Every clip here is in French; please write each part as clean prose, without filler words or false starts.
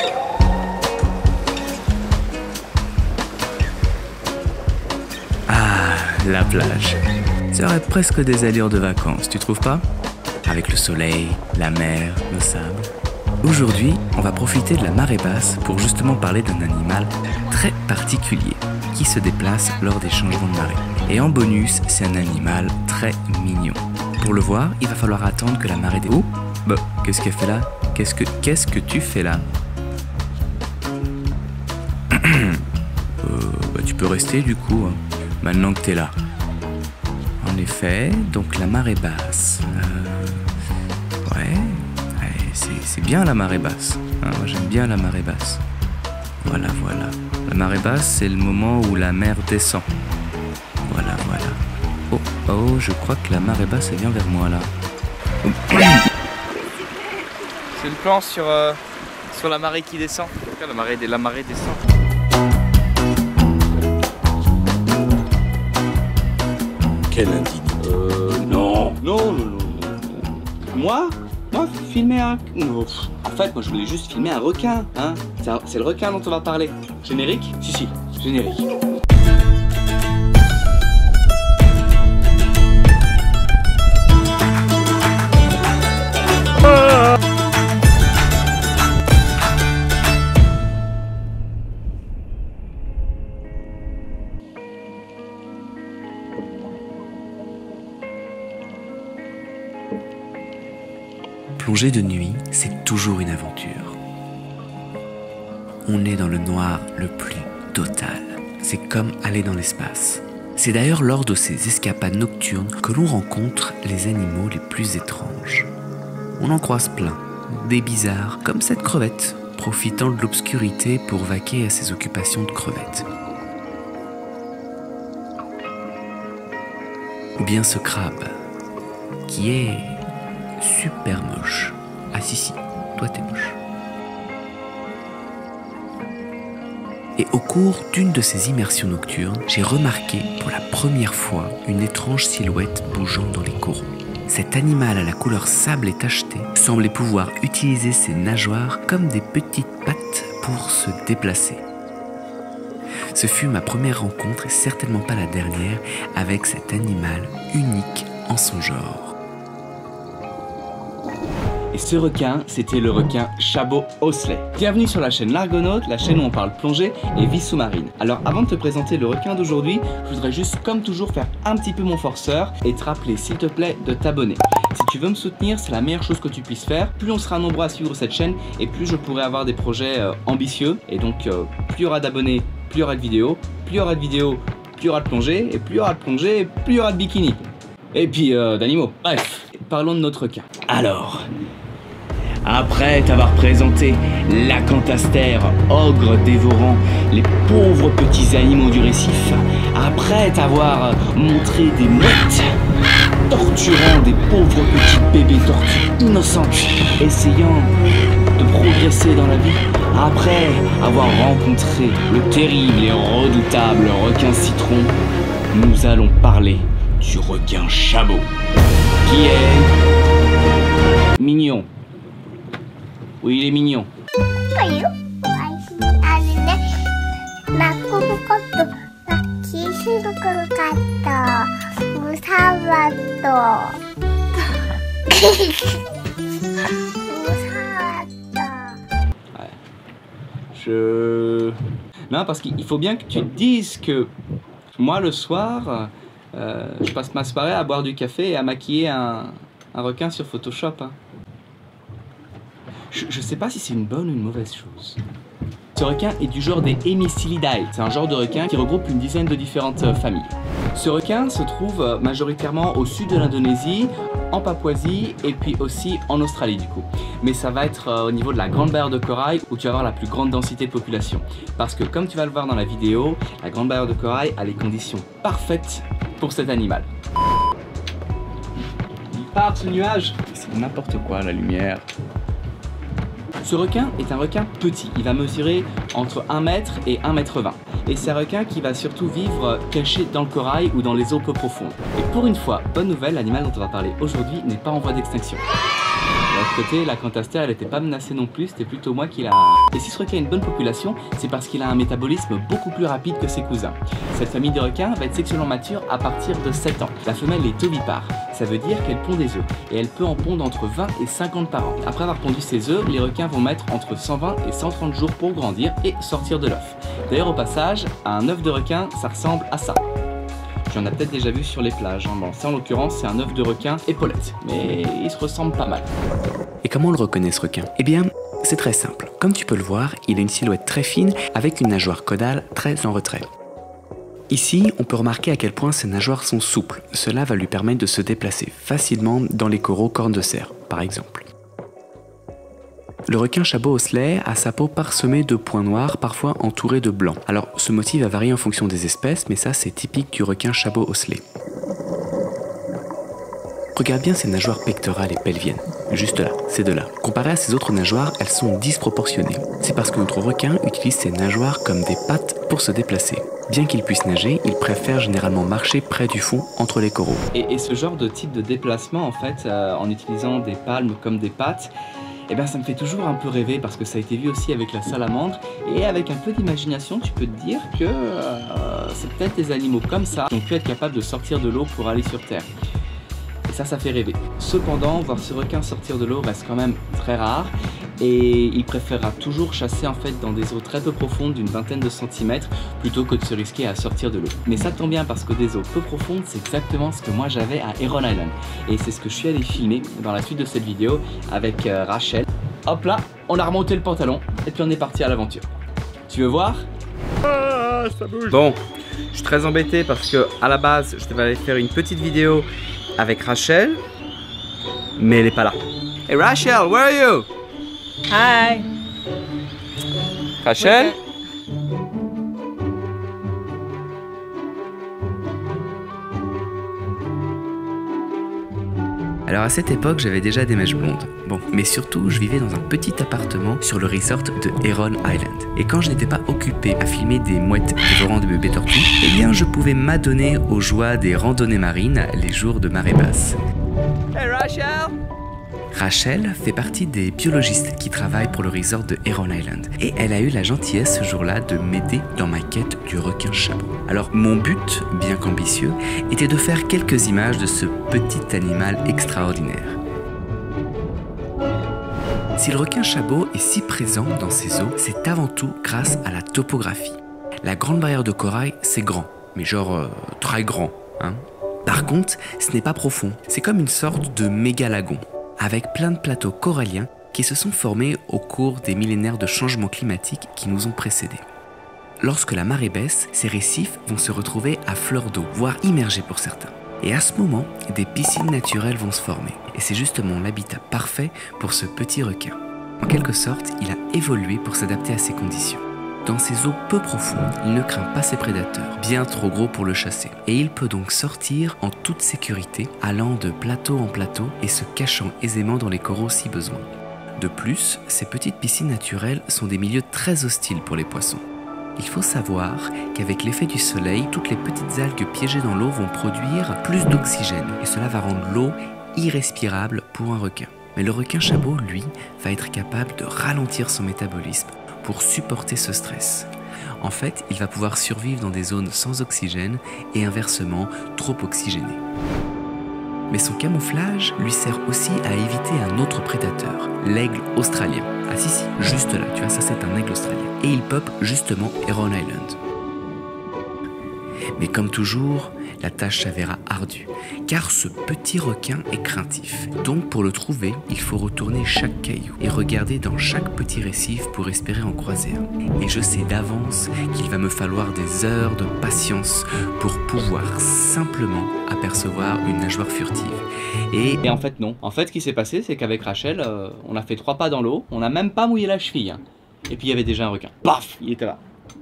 Ah, la plage. Ça aurait presque des allures de vacances, tu trouves pas? Avec le soleil, la mer, le sable. Aujourd'hui, on va profiter de la marée basse pour justement parler d'un animal très particulier qui se déplace lors des changements de marée. Et en bonus, c'est un animal très mignon. Pour le voir, il va falloir attendre que la marée descende. Oh, bah, qu'est-ce qu'elle fait là? Qu'est-ce que tu fais là? Bah, tu peux rester du coup, hein, maintenant que t'es là. En effet, donc la marée basse. Ouais, c'est bien la marée basse. Hein, moi j'aime bien la marée basse. Voilà. La marée basse, c'est le moment où la mer descend. Voilà. Oh, je crois que la marée basse, elle vient vers moi là. C'est le plan sur la marée qui descend. La marée descend. Quelle indignité. Non. Moi, filmer un... Non. En fait, moi je voulais juste filmer un requin, hein. C'est le requin dont on va parler. Générique? Si, générique. Plonger de nuit, c'est toujours une aventure. On est dans le noir le plus total. C'est comme aller dans l'espace. C'est d'ailleurs lors de ces escapades nocturnes que l'on rencontre les animaux les plus étranges. On en croise plein, des bizarres, comme cette crevette, profitant de l'obscurité pour vaquer à ses occupations de crevette. Ou bien ce crabe, qui est super moche. Ah si, toi t'es moche. Et au cours d'une de ces immersions nocturnes, j'ai remarqué pour la première fois une étrange silhouette bougeant dans les coraux. Cet animal à la couleur sable et tacheté semblait pouvoir utiliser ses nageoires comme des petites pattes pour se déplacer. Ce fut ma première rencontre et certainement pas la dernière avec cet animal unique en son genre. Et ce requin, c'était le requin Chabot osselet. Bienvenue sur la chaîne L'Argonaute, la chaîne où on parle plongée et vie sous-marine. Alors avant de te présenter le requin d'aujourd'hui, je voudrais juste comme toujours faire un petit peu mon forceur et te rappeler s'il te plaît de t'abonner. Si tu veux me soutenir, c'est la meilleure chose que tu puisses faire. Plus on sera nombreux à suivre cette chaîne et plus je pourrai avoir des projets ambitieux. Et donc plus il y aura d'abonnés, plus il y aura de vidéos, plus il y aura de vidéos, plus il y aura de plongée, et plus il y aura de plongée, et plus il y aura de bikini. Et puis d'animaux. Bref, parlons de notre requin. Alors... après t'avoir présenté l'acanthaster, ogre dévorant les pauvres petits animaux du récif, après t'avoir montré des mouettes torturant des pauvres petits bébés tortues innocentes, essayant de progresser dans la vie, après avoir rencontré le terrible et redoutable requin citron, nous allons parler du requin Chabot, qui est mignon. Oui, il est mignon. Non, parce qu'il faut bien que tu te dises que moi, le soir, je passe ma soirée à boire du café et à maquiller un requin sur Photoshop. Hein. Je sais pas si c'est une bonne ou une mauvaise chose. Ce requin est du genre des Hemicilidae. C'est un genre de requin qui regroupe une dizaine de différentes familles. Ce requin se trouve majoritairement au sud de l'Indonésie, en Papouasie et puis aussi en Australie du coup. Mais ça va être au niveau de la grande barrière de corail où tu vas avoir la plus grande densité de population. Parce que comme tu vas le voir dans la vidéo, la grande barrière de corail a les conditions parfaites pour cet animal. Il part ce nuage. C'est n'importe quoi la lumière. Ce requin est un requin petit, il va mesurer entre 1 mètre et 1,20 m. Et c'est un requin qui va surtout vivre caché dans le corail ou dans les eaux peu profondes. Et pour une fois, bonne nouvelle, l'animal dont on va parler aujourd'hui n'est pas en voie d'extinction. l'autre côté, la Cantaster, elle était pas menacée non plus, c'était plutôt moi qui l'a... Et si ce requin a une bonne population, c'est parce qu'il a un métabolisme beaucoup plus rapide que ses cousins. Cette famille de requins va être sexuellement mature à partir de 7 ans. La femelle est ovipare, ça veut dire qu'elle pond des œufs, et elle peut en pondre entre 20 et 50 par an. Après avoir pondu ses œufs, les requins vont mettre entre 120 et 130 jours pour grandir et sortir de l'œuf. D'ailleurs, au passage, un œuf de requin, ça ressemble à ça. Tu en as peut-être déjà vu sur les plages. Bon, ça en l'occurrence, c'est un œuf de requin épaulette, mais il se ressemble pas mal. Et comment on le reconnaît ce requin? Eh bien, c'est très simple. Comme tu peux le voir, il a une silhouette très fine avec une nageoire caudale très en retrait. Ici, on peut remarquer à quel point ses nageoires sont souples. Cela va lui permettre de se déplacer facilement dans les coraux cornes de cerf, par exemple. Le requin chabot osselet a sa peau parsemée de points noirs, parfois entourés de blanc. Alors, ce motif va varier en fonction des espèces, mais ça, c'est typique du requin chabot osselet. Regarde bien ses nageoires pectorales et pelviennes. Juste là, ces deux-là. Comparé à ses autres nageoires, elles sont disproportionnées. C'est parce que notre requin utilise ses nageoires comme des pattes pour se déplacer. Bien qu'il puisse nager, il préfère généralement marcher près du fond, entre les coraux. Et ce genre de type de déplacement, en fait, en utilisant des palmes comme des pattes, eh bien ça me fait toujours un peu rêver parce que ça a été vu aussi avec la salamandre et avec un peu d'imagination tu peux te dire que c'est peut-être des animaux comme ça qui ont pu être capables de sortir de l'eau pour aller sur terre. Et ça fait rêver. Cependant, voir ce requin sortir de l'eau reste quand même très rare et il préférera toujours chasser en fait dans des eaux très peu profondes d'une vingtaine de centimètres plutôt que de se risquer à sortir de l'eau. Mais ça tombe bien parce que des eaux peu profondes, c'est exactement ce que moi j'avais à Heron Island. Et c'est ce que je suis allé filmer dans la suite de cette vidéo avec Rachel. Hop là, on a remonté le pantalon et puis on est parti à l'aventure. Tu veux voir? Ah, ça bouge. Bon, je suis très embêté parce que à la base, je devais aller faire une petite vidéo avec Rachel, mais elle est pas là. Hey Rachel, where are you? Hi. Rachel? Alors à cette époque, j'avais déjà des mèches blondes. Bon, mais surtout, je vivais dans un petit appartement sur le resort de Heron Island. Et quand je n'étais pas occupé à filmer des mouettes dévorant de bébés tortues, eh bien je pouvais m'adonner aux joies des randonnées marines les jours de marée basse. Hey Rachel! Rachel fait partie des biologistes qui travaillent pour le resort de Heron Island. Et elle a eu la gentillesse ce jour-là de m'aider dans ma quête du requin chabot. Alors mon but, bien qu'ambitieux, était de faire quelques images de ce petit animal extraordinaire. Si le requin chabot est si présent dans ces eaux, c'est avant tout grâce à la topographie. La Grande Barrière de Corail, c'est grand, mais genre très grand, hein. Par contre, ce n'est pas profond, c'est comme une sorte de méga lagon, avec plein de plateaux coralliens qui se sont formés au cours des millénaires de changements climatiques qui nous ont précédés. Lorsque la marée baisse, ces récifs vont se retrouver à fleur d'eau, voire immergés pour certains. Et à ce moment, des piscines naturelles vont se former. Et c'est justement l'habitat parfait pour ce petit requin. En quelque sorte, il a évolué pour s'adapter à ces conditions. Dans ces eaux peu profondes, il ne craint pas ses prédateurs, bien trop gros pour le chasser. Et il peut donc sortir en toute sécurité, allant de plateau en plateau et se cachant aisément dans les coraux si besoin. De plus, ces petites piscines naturelles sont des milieux très hostiles pour les poissons. Il faut savoir qu'avec l'effet du soleil, toutes les petites algues piégées dans l'eau vont produire plus d'oxygène et cela va rendre l'eau irrespirable pour un requin. Mais le requin chabot, lui, va être capable de ralentir son métabolisme pour supporter ce stress. En fait, il va pouvoir survivre dans des zones sans oxygène et inversement trop oxygénées. Mais son camouflage lui sert aussi à éviter un autre prédateur, l'aigle australien. Ah si, juste là, tu vois, ça c'est un aigle australien. Et il peuple justement Heron Island. Mais comme toujours, la tâche s'avéra ardue, car ce petit requin est craintif. Donc pour le trouver, il faut retourner chaque caillou et regarder dans chaque petit récif pour espérer en croiser un. Et je sais d'avance qu'il va me falloir des heures de patience pour pouvoir simplement apercevoir une nageoire furtive. Et en fait non. En fait ce qui s'est passé c'est qu'avec Rachel, on a fait 3 pas dans l'eau, on n'a même pas mouillé la cheville. Hein. Et puis il y avait déjà un requin. Paf, il était là.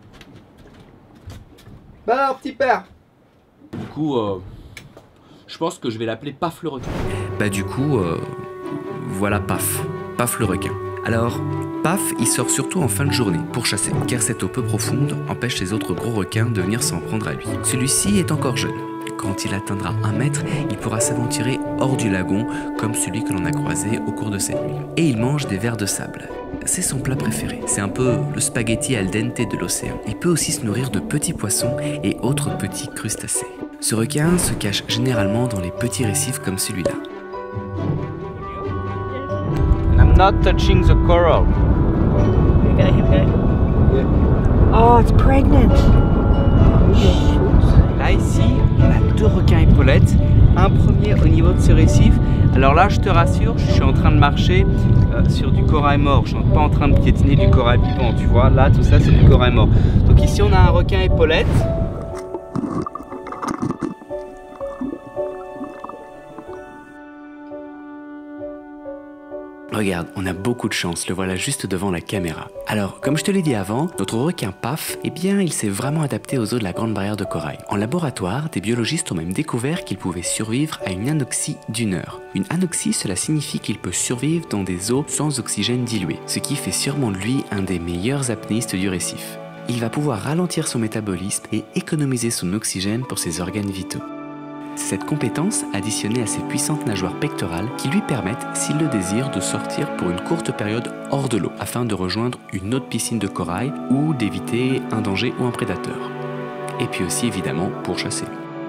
Bah alors petit père. Du coup, je pense que je vais l'appeler Paf le requin. Bah du coup, voilà Paf. Paf le requin. Alors, Paf, il sort surtout en fin de journée pour chasser, car cette eau peu profonde empêche les autres gros requins de venir s'en prendre à lui. Celui-ci est encore jeune. Quand il atteindra 1 mètre, il pourra s'aventurer hors du lagon, comme celui que l'on a croisé au cours de cette nuit. Et il mange des vers de sable. C'est son plat préféré. C'est un peu le spaghetti al dente de l'océan. Il peut aussi se nourrir de petits poissons et autres petits crustacés. Ce requin se cache généralement dans les petits récifs comme celui-là. I'm not touching the coral. Oh, it's pregnant. Là ici, on a 2 requins épaulettes. Un premier au niveau de ce récif. Alors là, je te rassure, je suis en train de marcher sur du corail mort. Je ne suis pas en train de piétiner du corail vivant, tu vois. Là, tout ça, c'est du corail mort. Donc ici, on a un requin épaulette. Regarde, on a beaucoup de chance, le voilà juste devant la caméra. Alors, comme je te l'ai dit avant, notre requin PAF, eh bien, il s'est vraiment adapté aux eaux de la Grande Barrière de Corail. En laboratoire, des biologistes ont même découvert qu'il pouvait survivre à une anoxie d'1 heure. Une anoxie, cela signifie qu'il peut survivre dans des eaux sans oxygène dilué, ce qui fait sûrement de lui un des meilleurs apnéistes du récif. Il va pouvoir ralentir son métabolisme et économiser son oxygène pour ses organes vitaux. C'est cette compétence, additionnée à ses puissantes nageoires pectorales, qui lui permettent, s'il le désire, de sortir pour une courte période hors de l'eau, afin de rejoindre une autre piscine de corail ou d'éviter un danger ou un prédateur. Et puis aussi, évidemment, pour chasser.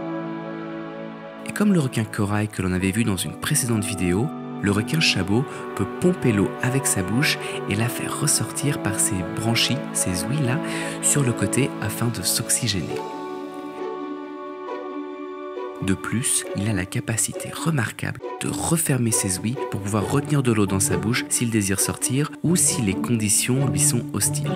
Et comme le requin corail que l'on avait vu dans une précédente vidéo, le requin chabot peut pomper l'eau avec sa bouche et la faire ressortir par ses branchies, ces ouïes-là, sur le côté afin de s'oxygéner. De plus, il a la capacité remarquable de refermer ses ouïes pour pouvoir retenir de l'eau dans sa bouche s'il désire sortir ou si les conditions lui sont hostiles.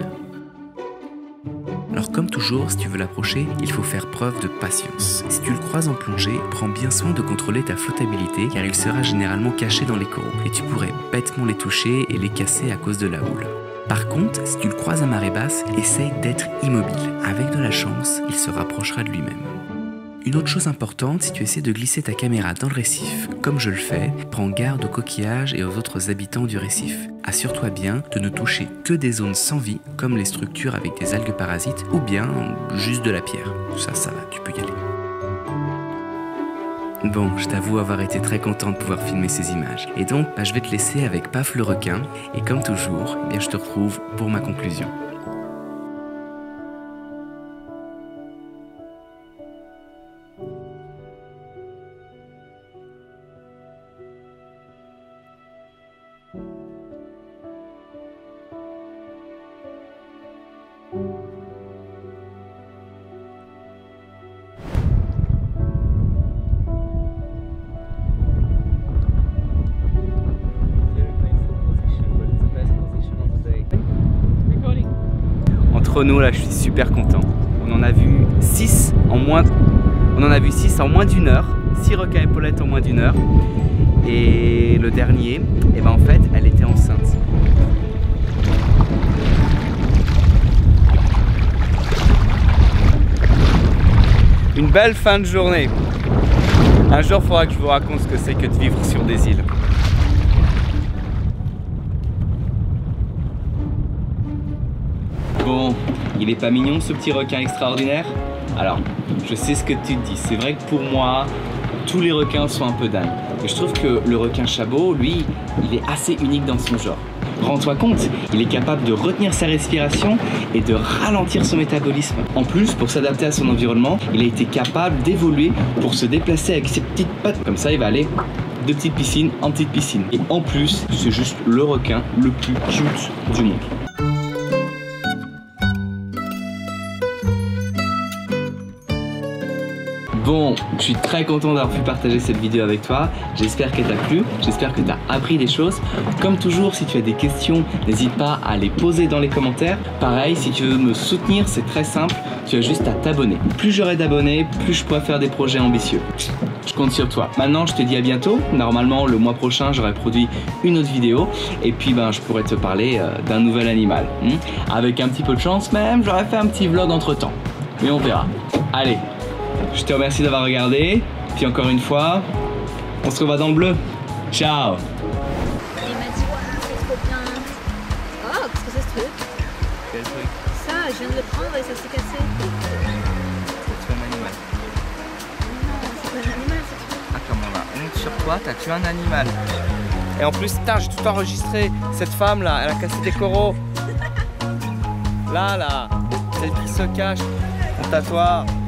Alors comme toujours, si tu veux l'approcher, il faut faire preuve de patience. Si tu le croises en plongée, prends bien soin de contrôler ta flottabilité car il sera généralement caché dans les coraux et tu pourrais bêtement les toucher et les casser à cause de la houle. Par contre, si tu le croises à marée basse, essaye d'être immobile. Avec de la chance, il se rapprochera de lui-même. Une autre chose importante, si tu essaies de glisser ta caméra dans le récif, comme je le fais, prends garde aux coquillages et aux autres habitants du récif. Assure-toi bien de ne toucher que des zones sans vie, comme les structures avec des algues parasites, ou bien juste de la pierre. Ça va, tu peux y aller. Bon, je t'avoue avoir été très content de pouvoir filmer ces images. Et donc, je vais te laisser avec Paf le requin, et comme toujours, je te retrouve pour ma conclusion. Entre nous là, je suis super content. On en a vu 6 en moins d'1 heure, 6 requins épaulettes en moins d'1 heure. Et le dernier, en fait, elle était enceinte. Une belle fin de journée. Un jour, il faudra que je vous raconte ce que c'est que de vivre sur des îles. Bon, il est pas mignon ce petit requin extraordinaire? Alors, je sais ce que tu te dis, c'est vrai que pour moi, tous les requins sont un peu dingues. Mais je trouve que le requin chabot, lui, il est assez unique dans son genre. Rends-toi compte, il est capable de retenir sa respiration et de ralentir son métabolisme. En plus, pour s'adapter à son environnement, il a été capable d'évoluer pour se déplacer avec ses petites pattes. Comme ça, il va aller de petite piscine en petite piscine. Et en plus, c'est juste le requin le plus cute du monde. Bon, je suis très content d'avoir pu partager cette vidéo avec toi. J'espère qu'elle t'a plu, j'espère que tu as appris des choses. Comme toujours, si tu as des questions, n'hésite pas à les poser dans les commentaires. Pareil, si tu veux me soutenir, c'est très simple, tu as juste à t'abonner. Plus j'aurai d'abonnés, plus je pourrai faire des projets ambitieux. Je compte sur toi. Maintenant, je te dis à bientôt. Normalement, le mois prochain, j'aurai produit une autre vidéo. Et puis, je pourrais te parler d'un nouvel animal. Avec un petit peu de chance même, j'aurais fait un petit vlog entre-temps. Mais on verra. Allez, je te remercie d'avoir regardé. Puis encore une fois, on se revoit dans le bleu. Ciao. Il m'a dit, waouh, c'est trop bien. Oh, qu'est-ce que c'est ce truc? Quel truc? Ça, je viens de le prendre et ça s'est cassé. C'est un animal. Non, c'est pas un animal, ce truc. Ah, comment là? On monte sur quoi? toi, t'as tué un animal. Et en plus, putain, j'ai tout enregistré. Cette femme là, elle a cassé des coraux. Là, celle qui se cache. Honte à toi.